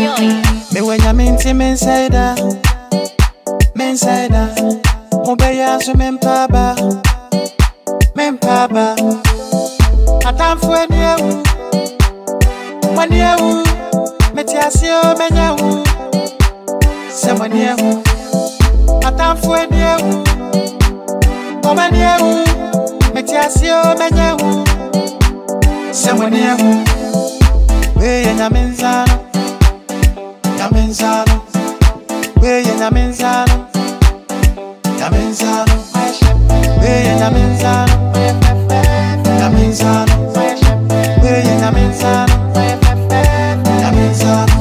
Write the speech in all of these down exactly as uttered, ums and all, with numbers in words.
Me when you minty Mensei da, Mensei da. Obeya so mempaba, mempaba. Atamfu eniyewu, waniyewu. Metiasio menyewu, se waniyewu. Atamfu eniyewu, waniyewu. Metiasio menyewu, se waniyewu. Weye nyamenzano, nyamenzano. Weye nyamenzano, nyamenzano. Weye nyamenzano, nyamenzano. Weye nyamenzano, nyamenzano.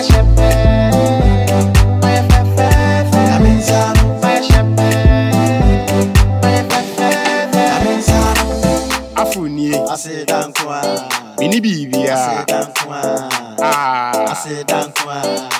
Afful nie ase dankwa mini bibia ase dankwa ah ase dankwa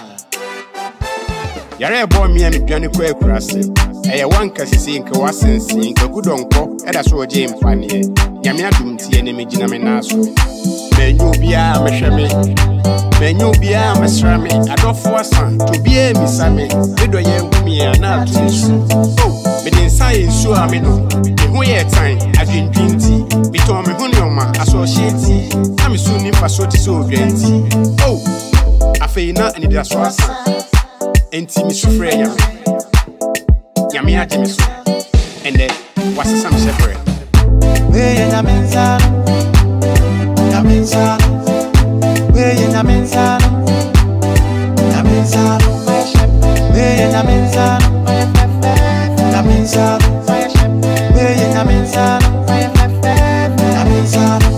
yare ebo me me dwane kwa akurase eye wanka sisi nke wasensi nke gudonko eda so oje mfane nyame adum tie ne megina me naso menyu bia mehwe me menyu bia mesra me adofo asan to bia misame bedo ye humi ana atusu oh medin science a me no me ho ye tan adwendwenti me to me ho ne oma associate na me suni faso ti so odwenti oh afei na ani da so asan enti mi sufre yame yame age mi so ende wasesa mi shepre weye nyamenzano nyamenzano weye nyamenzano nyamenzano weye nyamenzano nyamenzano weye nyamenzano nyamenzano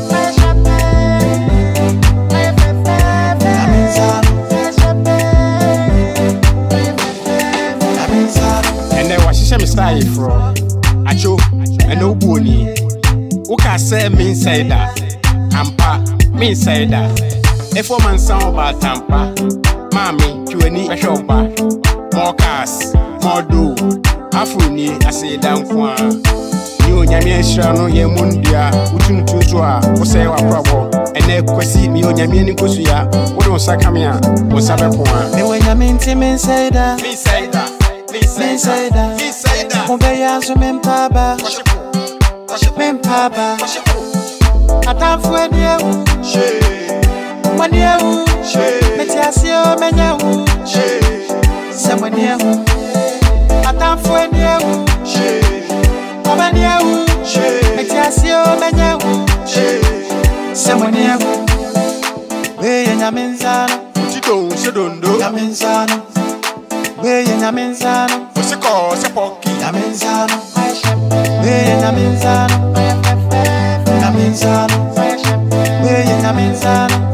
me style from acho and no boni uka say Mensei da ampa Mensei da e for man sound about tampa mami twenty shopper more cars more do Afful ni ase dankwa ni onyame ehira no ye mundia utuntu so a wo say wa probo ene kwasi mi onyame ni kosu ya wo don sakame a wo sabe ko a me onyame nti Mensei da Mensei da Mensei da Obeya so mempaba, mempaba. Atamfu eniyewu, waniyewu. Metiasio menyewu, se waniyewu. Atamfu eniyewu, waniyewu. Metiasio menyewu, se waniyewu. Weye nyamenzano, utito sedondo nyamenzano. Weye nyamenzano, osiko sepoki nyamenzano. Weye nyamenzano, nyamenzano. Weye nyamenzano.